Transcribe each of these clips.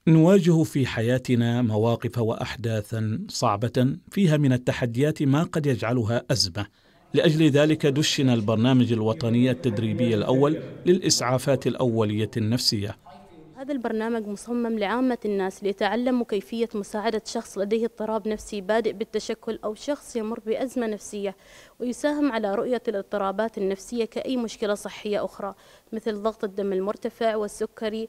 نواجه في حياتنا مواقف وأحداثا صعبة فيها من التحديات ما قد يجعلها أزمة. لأجل ذلك دشن البرنامج الوطني التدريبي الأول للإسعافات الأولية النفسية. هذا البرنامج مصمم لعامة الناس ليتعلموا كيفية مساعدة شخص لديه اضطراب نفسي بادئ بالتشكل أو شخص يمر بأزمة نفسية، ويساهم على رؤية الاضطرابات النفسية كأي مشكلة صحية أخرى مثل ضغط الدم المرتفع والسكري،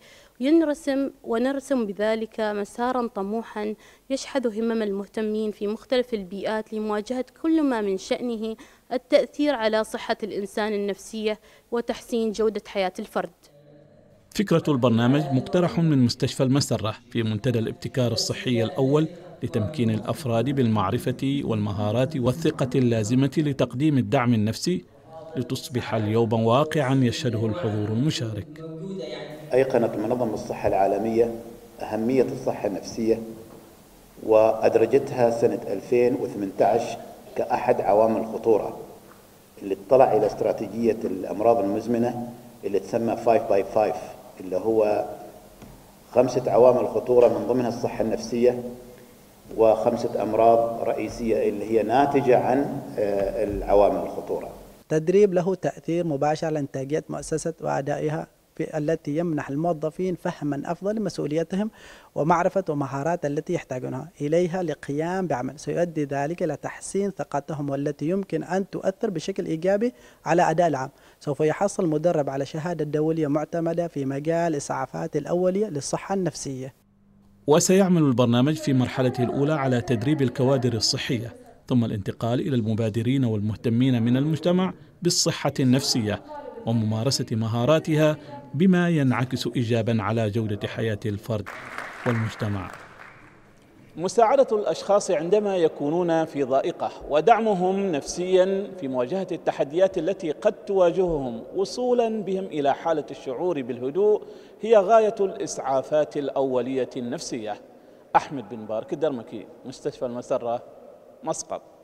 ونرسم بذلك مسارا طموحا يشحذ همم المهتمين في مختلف البيئات لمواجهة كل ما من شأنه التأثير على صحة الإنسان النفسية وتحسين جودة حياة الفرد. فكرة البرنامج مقترح من مستشفى المسرة في منتدى الابتكار الصحي الأول لتمكين الأفراد بالمعرفة والمهارات والثقة اللازمة لتقديم الدعم النفسي لتصبح اليوم واقعا يشهده الحضور المشارك. أيقنت منظمة الصحة العالمية أهمية الصحة النفسية وأدرجتها سنة 2018 كأحد عوامل الخطورة اللي اطلع إلى استراتيجية الأمراض المزمنة اللي تسمى 5x5، اللي هو 5 عوامل خطورة من ضمنها الصحة النفسية و5 أمراض رئيسية اللي هي ناتجة عن العوامل الخطورة. تدريب له تأثير مباشر على إنتاجية مؤسسة وأدائها التي يمنح الموظفين فهما أفضل لمسؤوليتهم ومعرفة ومهارات التي يحتاجونها إليها للقيام بعمل سيؤدي ذلك إلى تحسين ثقتهم، والتي يمكن أن تؤثر بشكل إيجابي على أداء العام. سوف يحصل مدرب على شهادة دولية معتمدة في مجال الإسعافات الأولية للصحة النفسية. وسيعمل البرنامج في مرحلته الأولى على تدريب الكوادر الصحية، ثم الانتقال إلى المبادرين والمهتمين من المجتمع بالصحة النفسية وممارسة مهاراتها بما ينعكس إيجابا على جودة حياة الفرد والمجتمع. مساعدة الأشخاص عندما يكونون في ضائقة ودعمهم نفسيا في مواجهة التحديات التي قد تواجههم وصولا بهم إلى حالة الشعور بالهدوء هي غاية الإسعافات الأولية النفسية. أحمد بن بارك الدرمكي، مستشفى المسرة، مسقط.